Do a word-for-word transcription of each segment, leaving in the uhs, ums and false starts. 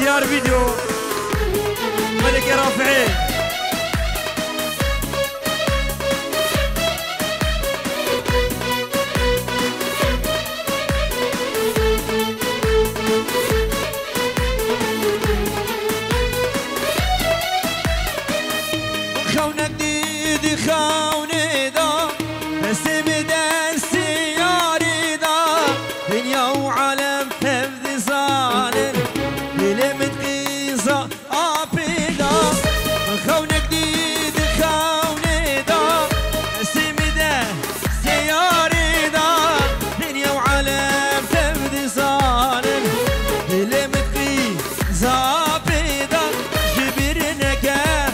ديار فيديو ملك رافعين خونك ديدي خوني دا بس بدن سياري دا دنيا وعالم حفظ صالن بلمت قيصة عبيدا خونك ديدي خوني دا بس بدن سياري دا دنيا وعالم حفظ صالن بلمت قيصة عبيدا جبرنك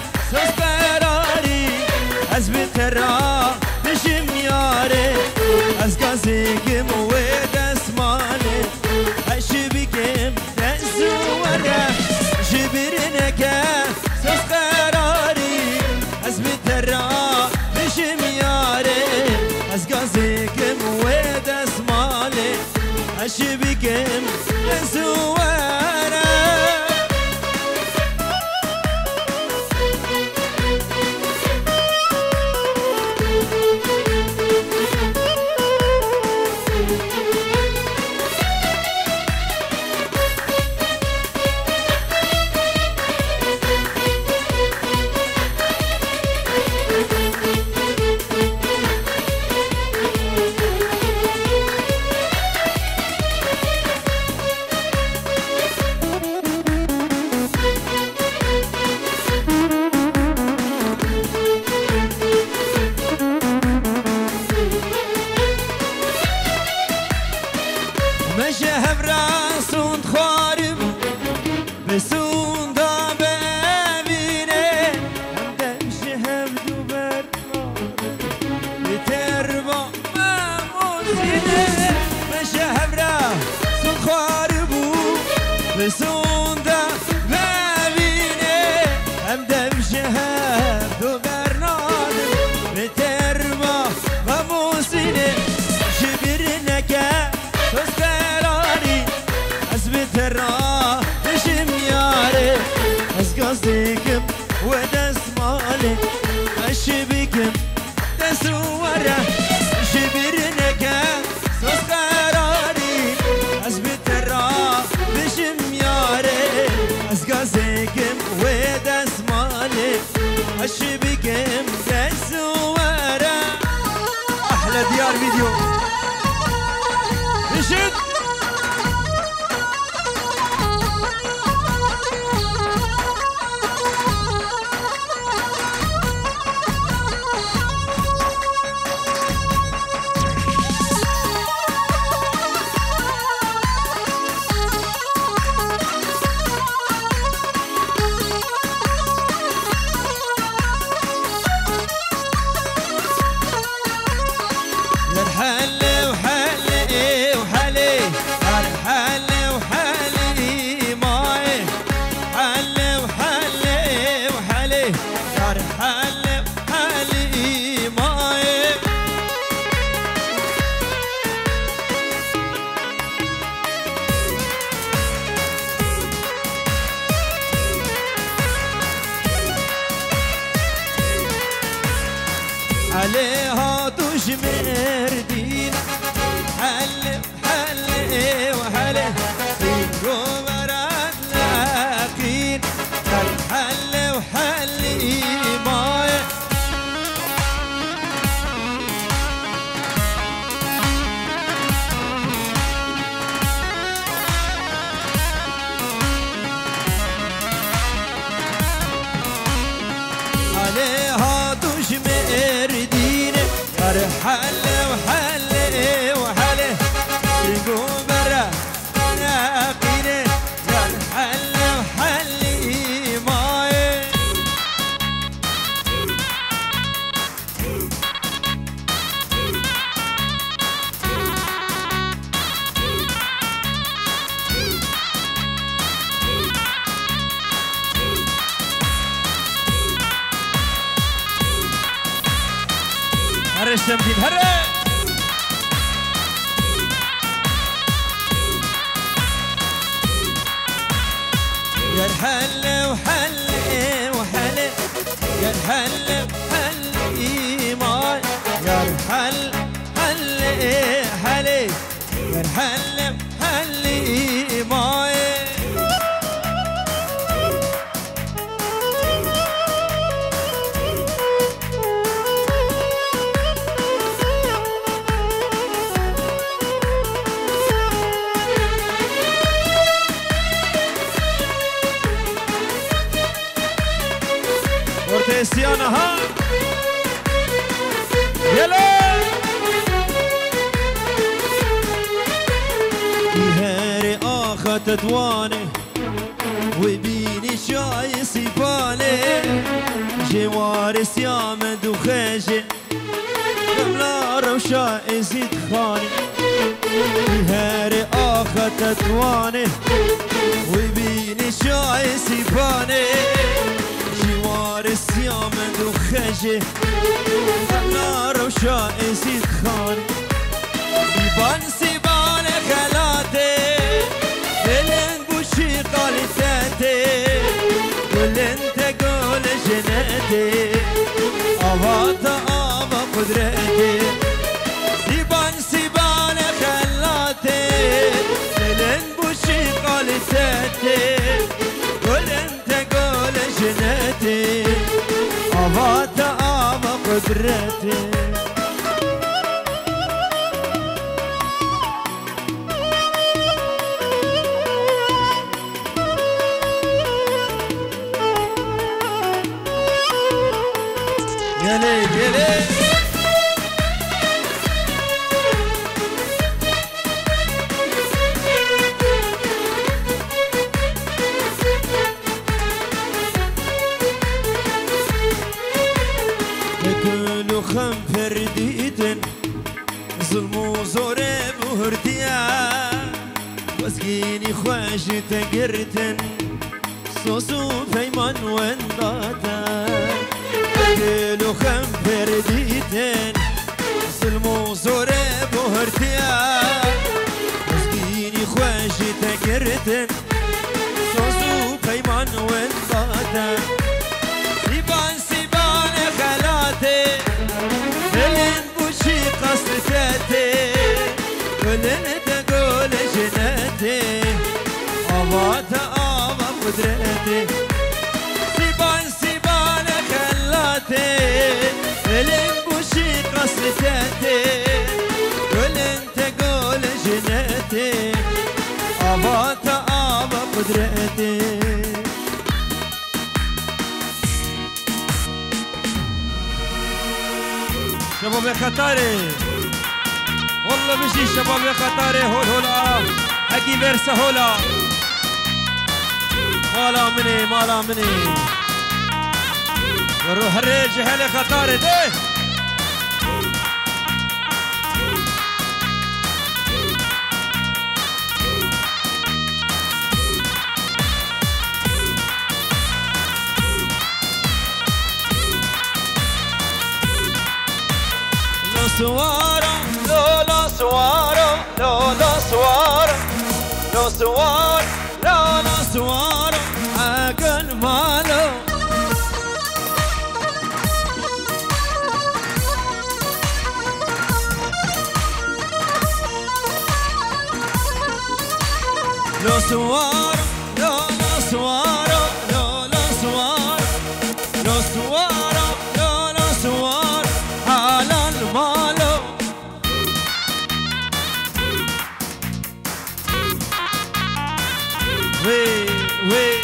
از بترا بشم یاره از گازیگم و دستماله هشی بگم دستواره جبرنکه سوز قراری از بترا بشم یاره از گازیگم و دستماله هشی بگم دستواره مشهب راسون خوارم بسون دا ببینه همدم شهب دوبر بتربا مموزینه مشهب راسون خوارم بسون دا ببینه همدم شهب دوبر بتربا مموزینه جبرنکه ترى بشم ياري أسقصدكم ودسمالي أشبكم تسورة شبرنك سوس قراري أسبت ترى بشم ياري أسقصدكم ودسمالي أشبكم تسورة أحلى ديار فيديو بشد حلي وحلي وحلي حلي وحلي ماي حلي وحلي وحلي حلي وحلي ماي عليها تشمر دين حل حل وحل ومرات لاقين حل وحل ماي عليها تشمر دين حل وحل وحل يقوم برا ناقينه حل وحل ماي هرش تمدين هرش كريستيانو ها يلا هاري آخا تدواني وبيني شاي سيفاني جوار سيامد وخاجي كملار وشاي زيد خاني هاري آخا تدواني وبيني شاي سيفاني جوار سيامد وخاجي كملار وشاي زيد خاني سيبان سيبان خلاتي لين بوشي قالتاتي ولين تقول جناتي أواتا أما قدرتي سيبان سيبان خلاتي لين بوشي قالتاتي ولين تقول جناتي أواتا أما قدرتي يلي يلي كل خم فرديتن ظلم وزوري بهرتيا وسقيني خوش تقرتن صوصو فيمن ونداتا كل خم فرديتن ظلم وزوري بهرتيا وسقيني خوش تقرتن صوصو فيمن ونداتا سيبان سيبان خلاتي لين بوشي قصتاتي ولين تقول جناتي أواتا أما قدرتي سيبان سيبان خلاتي لين بوشي قصتاتي ولين تقول جناتي أواتا أما قدرتي شباب يا خطاري والله مشي شباب يا خطاري هول هولا حكي فيرسا هولا مالا مني مالا مني وروح الريج حلي خطاري ده suaro, lo lo suaro, lo lo suaro, lo suaro, lo lo suaro, hagan malo. Lo suaro, lo lo suaro, lo lo suaro, lo suaro, lo lo suaro, على المالو وي وي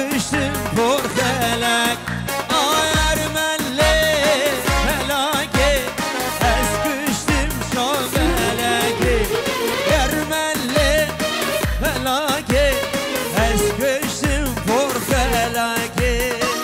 kıştım portelek ayar melle helake es kıştım şaveleke yer melle helake es kıştım porteleke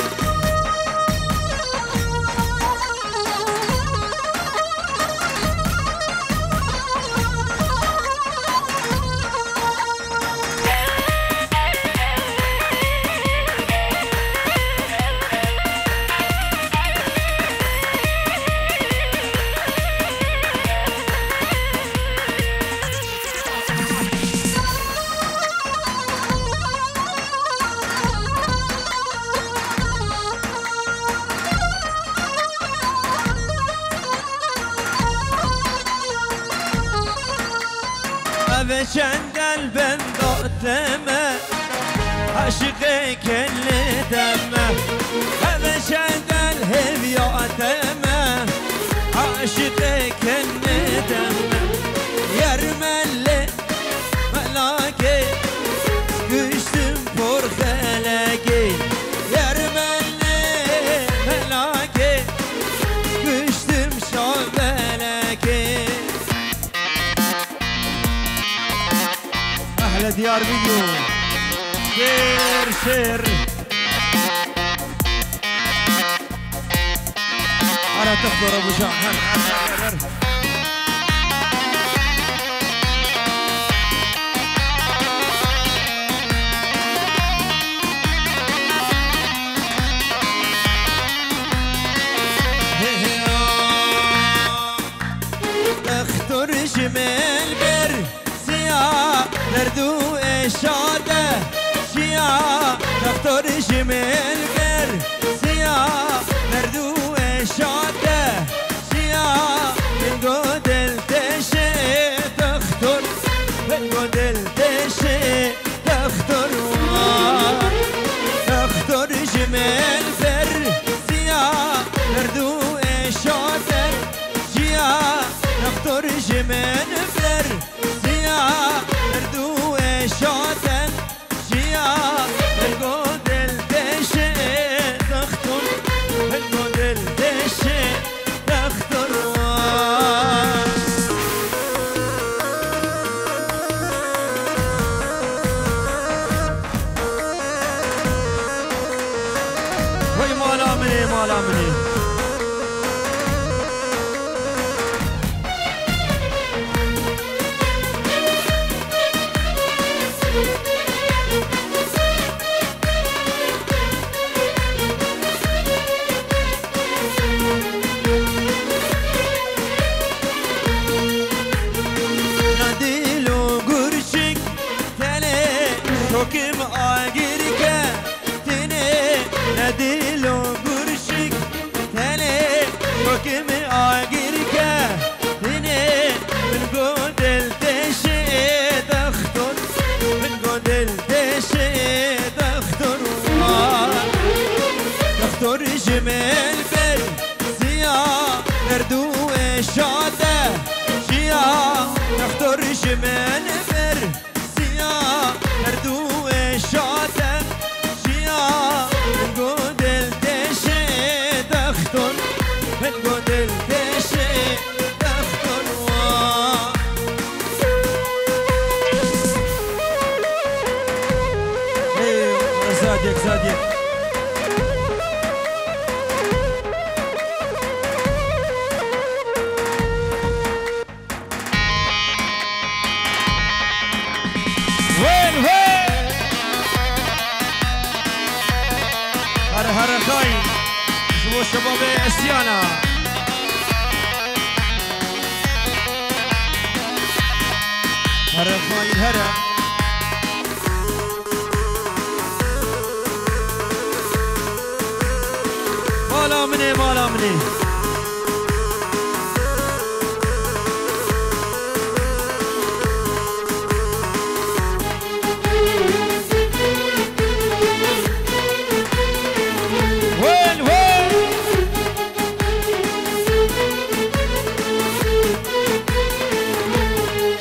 Veçen kalben dağıtma aşık kelli deme Veçen kal hevyatema aşık kelli deme Yer melle melake güçtüm por helake Yer melle melake güçtüm şavelake أحلى ديار فيديو شير شير على تخبر أبو جعفر اختر جمال بر دردو اشاده شیا دکتر جمیل گر سیا دردو اشاده شیا بنگو دل تشه دکتر بنگو دل تشه دکتر دکتر جمیل گر سیا دردو اشاده شیا دکتر جمیل گر سیا دردو شاتن شیا الگودل دشه دختر الگودل دشه دختر وی مالا منی مالا منی Şokim agirke tene nadilo gurşik tene şokim agirke tene min godel teşe dakhtor min godel teşe dakhtor dakhtor jemel ber ziya derdu eşade şia dakhtor jemel ber ziya derdu شاتن شیا الگودل دشه دختر الگودل دشه دختر زاديك زاديك وين وين هر هر خاين شباب شباب اسيانا هر خاين هر مالا مني مالا مني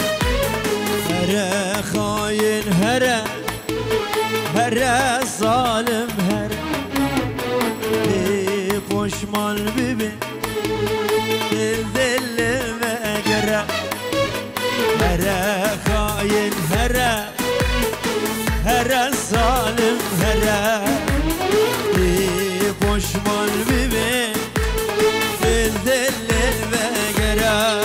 هر خاين هر هر صار ظالم هر لی پشمان ببین دل دل مگره هر خاین هر هر ظالم هر لی پشمان ببین دل دل مگره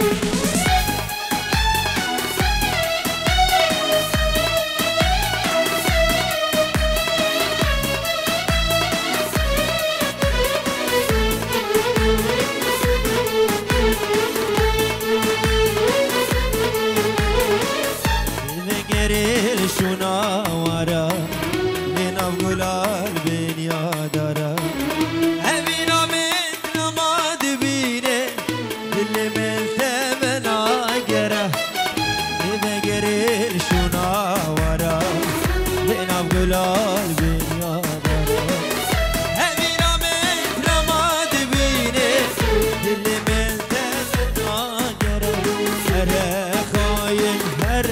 شونا ورا لنا بقولال بين يا دارا هبينا مثل ما تبيني اللي من ثمن عقره بقريل شونا ورا لنا بقولال بين يا دارا هبينا مثل ما تبيني اللي من ثمن عقره هر خاين هر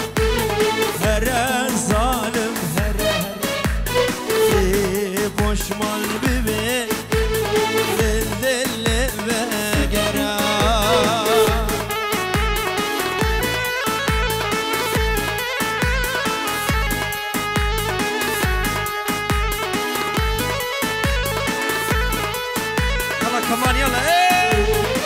هر ظالم هر لی پشمان ببین دل دل بگره يلا كمان يلا ايه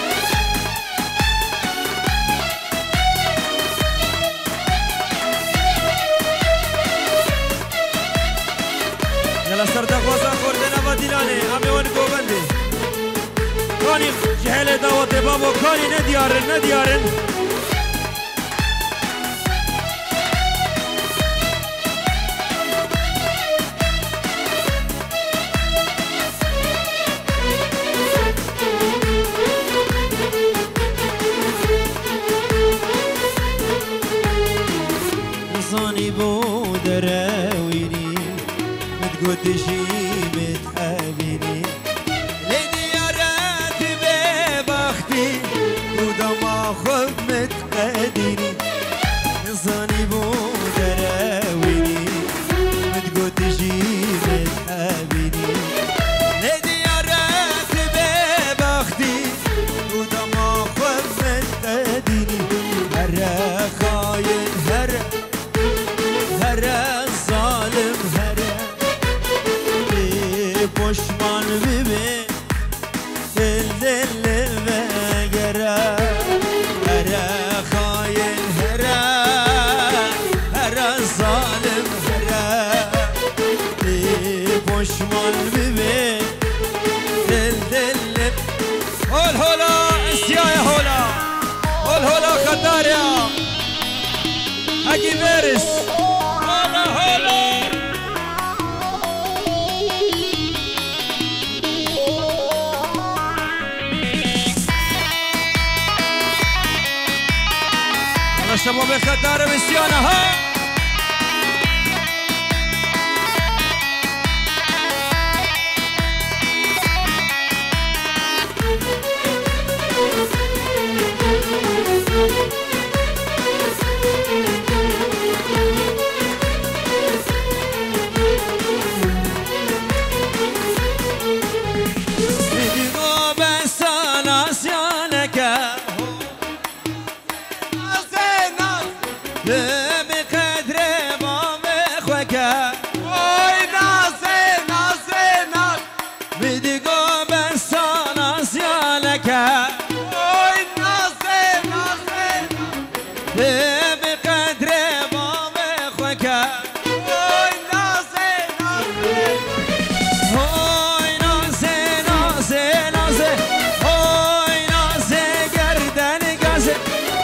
يلا سردا خوزا خوردنا و دیلانه همه ون گوبنده کانی جهل دعوت بابا کانی ندیارن ندیارن انسانی بود روینی متقدشي متحابيني لديارات ببختي ودما خب متقديني انساني بود راويني متقدشي متحابيني لديارات ببختي ودما خب متقديني هر خاين هر هر ظالم هر پشمان ببین دل دل مگره هر خاین هر هر ظالم هر پشمان ببین دل دل هول هولا اسیای هولا هول هولا خطاریا هکی برس هولا هولا شباب خطار بسیانه ها میگو بسان آسیانکه بقدر ما مخوكا وي ناسي ناسي ناس بدقو بس ناس يالكا وي ناسي ناسي بقدر ما مخوكا وي ناسي ناسي وي ناسي ناسي ناسي وي ناسي قردن قاسي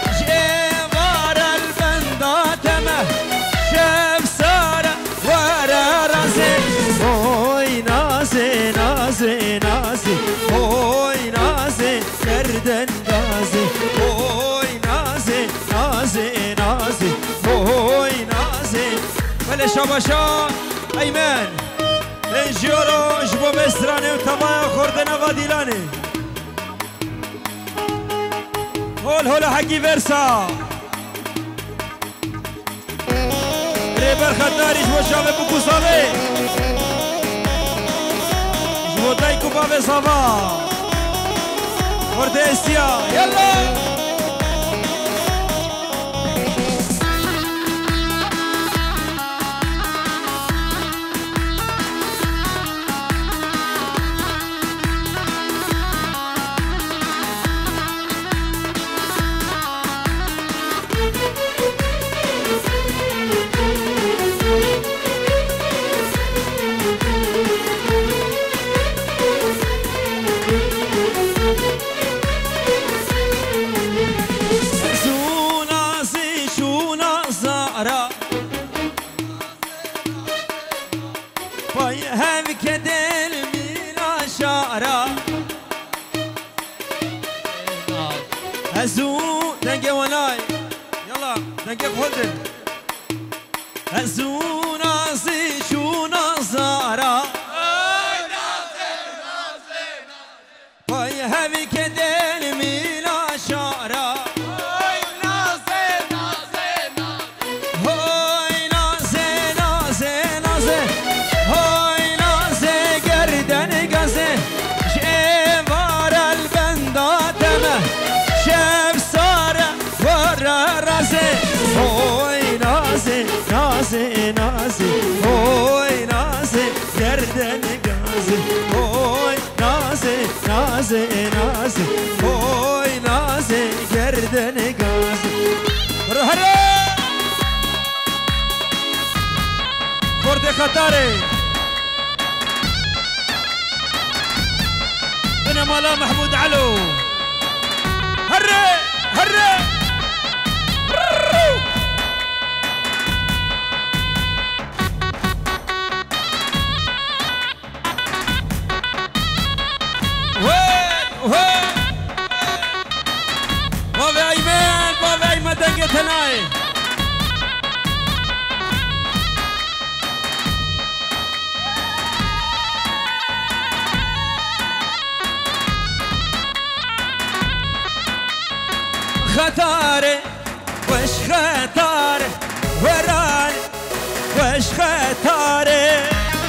نازي نازي نازي اوي نازي گردن نازي اوي نازي نازي نازي اوي نازي بله شاباشا ایمن انجیورو جبو بسترانه و تبایا خوردن غادیلانه هول هول حقی ورسا ریبر خداری جبو شابه بکو ساله شباب صفا كورديسيا يلا هزو دنگه ونای يلا دنگه خودن هزو نازي شو نظارة باي هبي كدن ميلا شارة هاي نازي نازي نازي هاي نازي قردن قازي شيفار البنداتمه شاف سارة ورا راسي هوي نازي نازي نازي هوي نازي گردن گازي هوي نازي نازي نازي هوي نازي گردن گازي هره كرد قطاري بنا مالا محمود علو هره هره وين وين بابا ايمن بابا ايمن دقت هناي خطاري وش خطاري وراني وش خطاري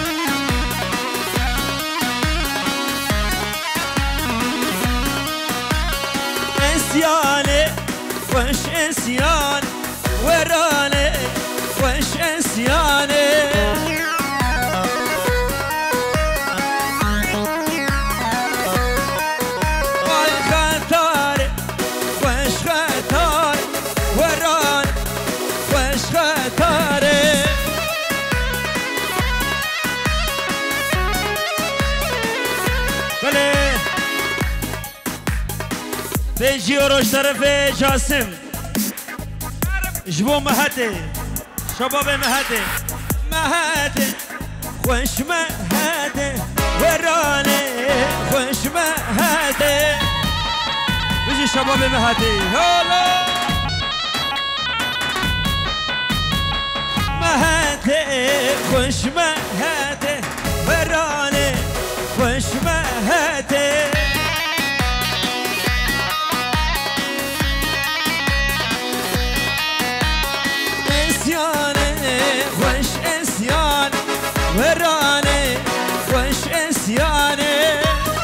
اسياني وش اسياني وراني وش اسياني بيجي وروش طرفي جاسم جبو مهاتي شباب مهاتي مهاتي خوش مهاتي وراني خوش مهاتي بيجي شباب مهاتي هلا مهاتي خوش مهاتي وراني خوش مهاتي وش اسياني وراني وش اسياني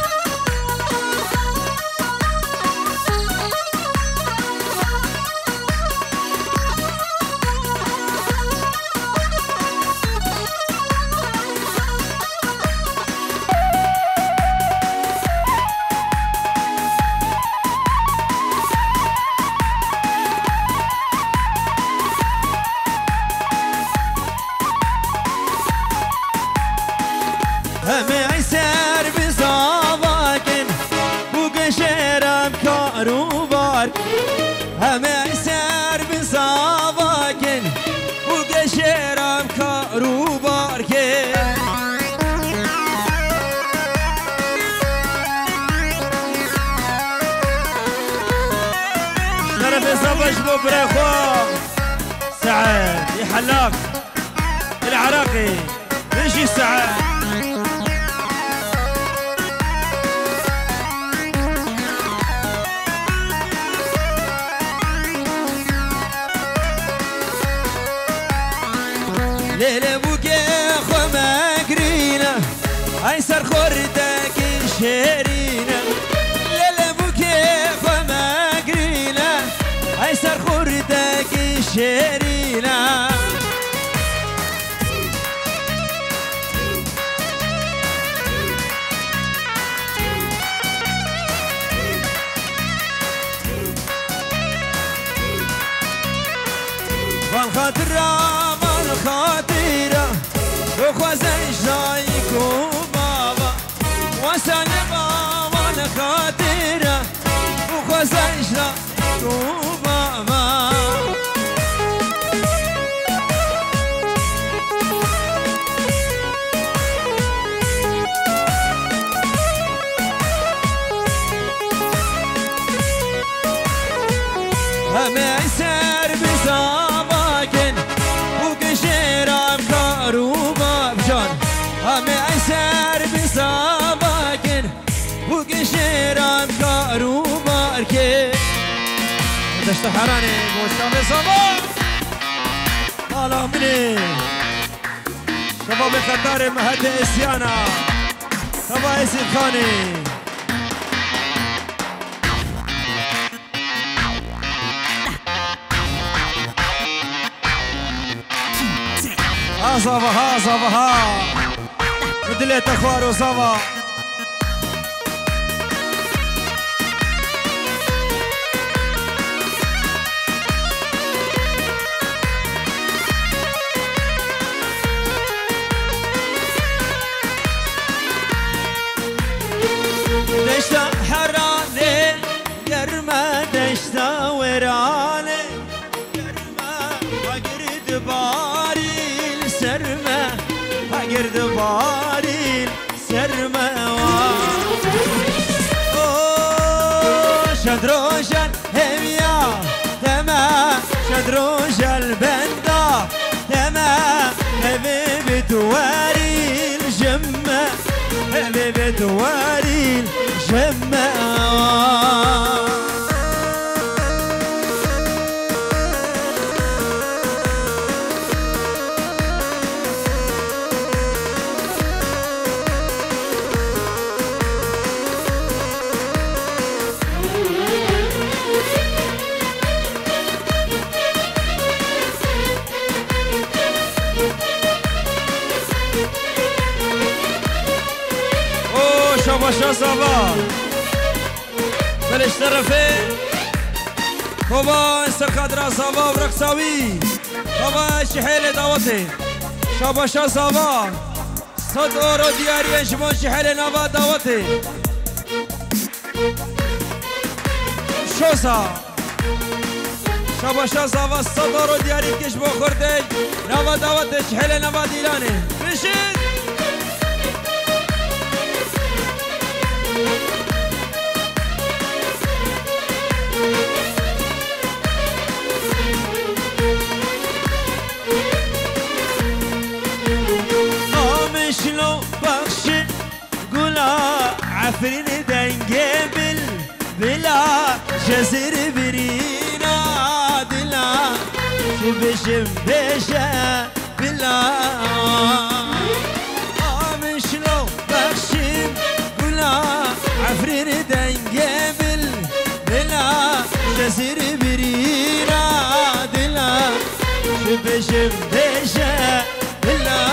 همه عیسر بزاواکن بو گشرم کارو بار همه عیسر بزاواکن بو گشرم کارو بار که طرف زواج بو بريخو سعد يحلاك العراقي يجي سعد ليلة بوكي خو ماكرينا ايسر خوردك شيرينا والخاطرة والخاطرة وخوزش زايكو بابا وسلمة والخاطرة وخوزش زايكو بابا هم يسر بساباكن وكشيرام كاروبا بجان هم يسر بساباكن وكشيرام كاروبا ركي دشت حراني مصطفى صباح مالا مني شباب خطار مهد اسيانا تبا يسيد خاني ها صافا ها صافا ها بدليت اخوارو صافا دشتا حراني قرمة دشتا وراني قرمة وقرد باري سرمة وقرد باري سرمة اوه شدروشن هميا تما شدروشن بندا تما هبي بتواري الجمة هبي بتواري الجمة شاباشا صافا بلش طرفين بابا استقادرا صافا ورقصاوي بابا شحيل دعوتي شاباشا صافا صد اورو دياري انشمون شحيل نافا دعوتي شوسا شاباشا صافا صد اورو دياري كشبو خردي نافا دعوتي شحيل نافا ديلاني بشيد شلو بخش قولا عفرين دنجبل بلا جزر برينا دلا شبشم بشا بلا آمن شلو بخش قولا عفرين دنجبل بلا جزر برينا دلا شبشم بشا بلا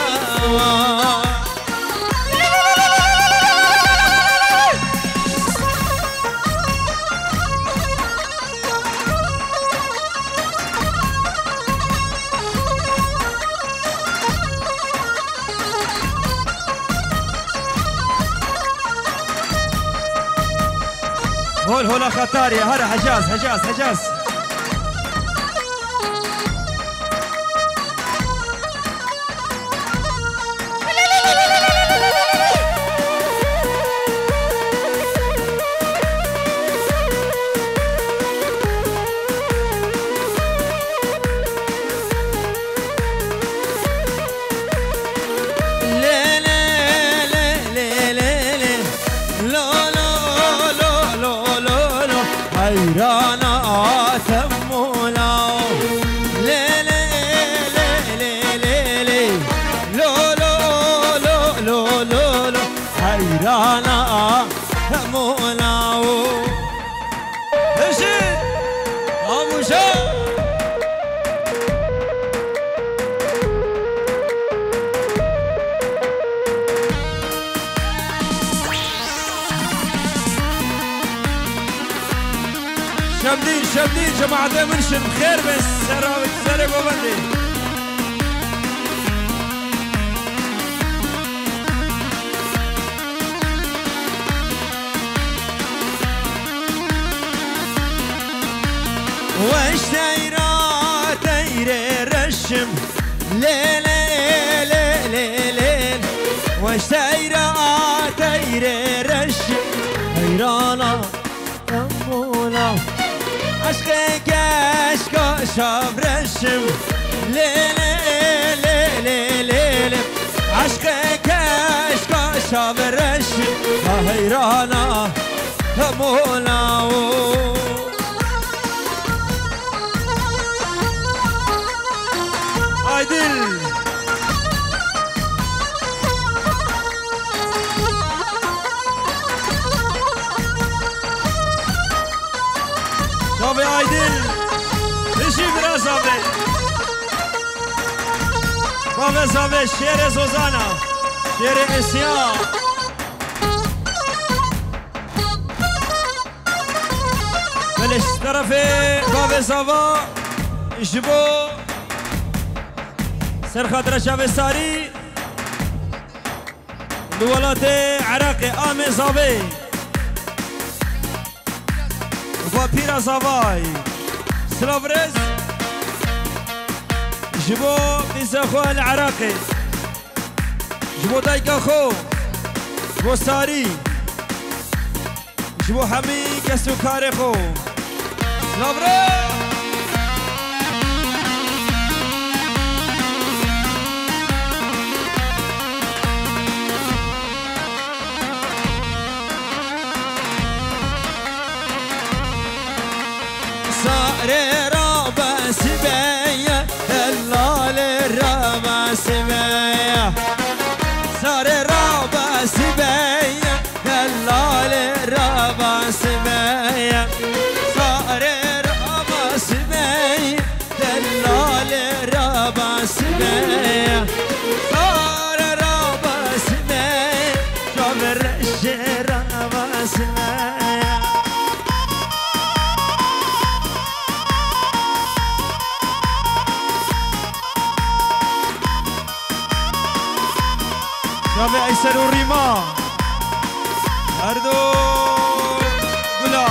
هول هولا خطاري هذا حجاز حجاز حجاز حيرانا تمولا لي لي لي لي لي لي لو لو لو لو لو لو حيرانا تمولا هشي ابو شا شمدين شمدين جماعة منشن خير بس سراوي سرق وبندي وش دايرة دايرة رشم ليل ليل ليل وش دايرة دايرة رشم حيرانة مولا عشقك عشق شاب رشم ليل ليل ليل عشقك عشق شاب رشم حيرانة مولا عادل صافي عادل ايشي برا صافي صافي صافي شير زوزانا شير اسيان بلش طرفي صافي صافا يجيبو سر خاطر شاب ساري دولات عراقي آمي صافي وبيرا صافاي سلافرز جبو بيساخو العراقي جبو دايكا خو جبو ساري جبو حمي كسو كاري خو سلافرز صار رابع سبايا هلال الرابع سبايا صار رابع سبايا هلال الرابع سبايا صار رابع سبايا هلال الرابع سبايا صار رابع سبايا جابر الشرابع سبايا شافي ايسر والريما اردو قلا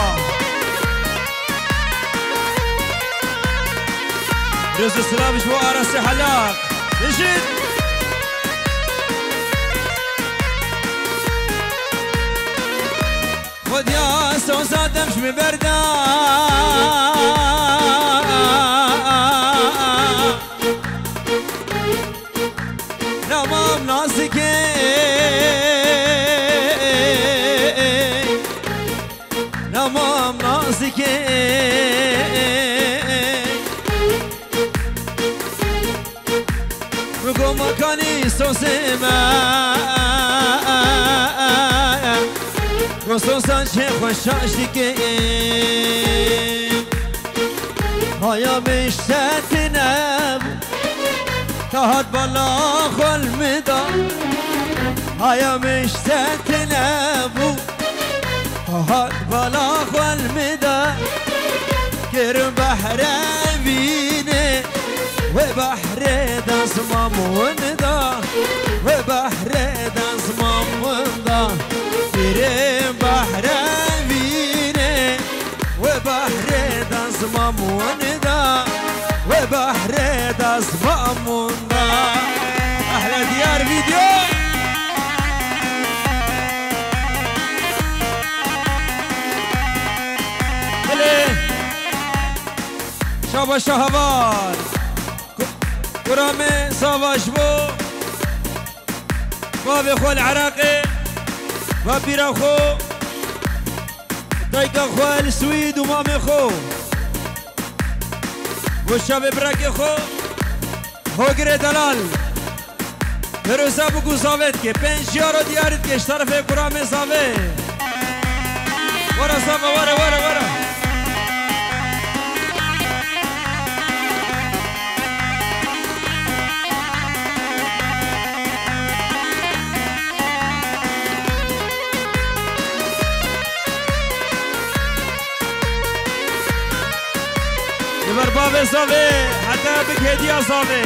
جوز السلام شو ارسي حلاق نشد خد يا سوسات امش ببردا نمام ناسكي نمام ناسكي رقم مكاني سوسيما رسوسان شيخ وشاشتكي هيا مش تتنام تهد بلا خل مدا هيا مش تتنام تهد بلا خل مدا كرم بحر بيني وبحر دزمام وندا وبحر دزمام وندا كرم بحر بيني وبحر دزمام وندا وبحر دزمام وندا احلى ديار فيديو شابا شهوار كرامي صافا شبو بابي خو العراقي بابيرا خو دايكا خو السويد ومامي خو والشاب براكي خو هوگره دلال بروسا بگو صافت که پنج یارو دیارت که طرف کرامي صافي ورا صافا ورا ورا ورا زاوه زاوه حتی بک هدیه زاوه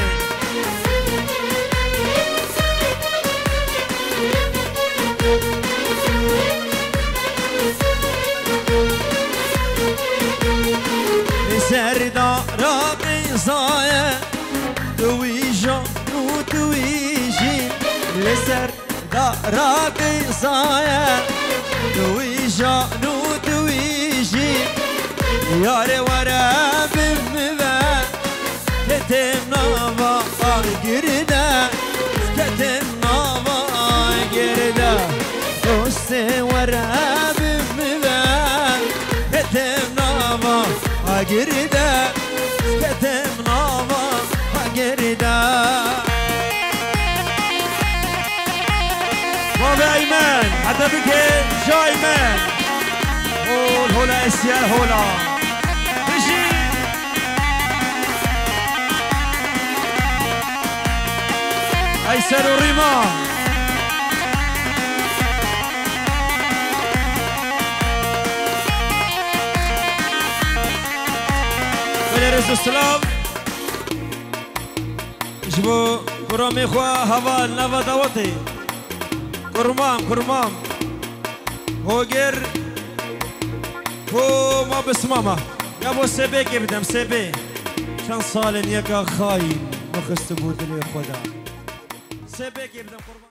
سردارا قیزایه دویجان و دویجین لسردارا قیزایه دویجان و دویجین یاره وره بموه کتم نوا گرده کتم نوا گرده دوست وره بموه کتم نوا گرده کتم نوا گرده بابا ایمن حتی بکه جا ایمن هول هولا اسیار هولا بشی ایسر و ریما بله رزو سلام جبو کرامی خواه هوا نوا دواتی کرمام کرمام هوگر هو ما بسمامه یا بو سبه که بدم سبه چند سال یکا خواهی مخست بود لی خدا سبه که بدم